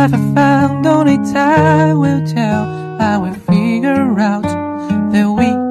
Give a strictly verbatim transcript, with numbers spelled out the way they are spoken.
never found, only time will tell. I will figure out that we